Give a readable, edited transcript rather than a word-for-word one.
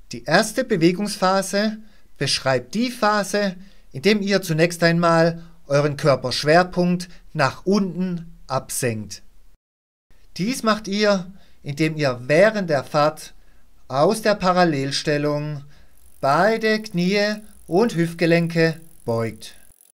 Die erste Bewegungsphase beschreibt die Phase, in der ihr zunächst einmal euren Körperschwerpunkt nach unten absenkt. Dies macht ihr, indem ihr während der Fahrt aus der Parallelstellung beide Knie und Hüftgelenke beugt.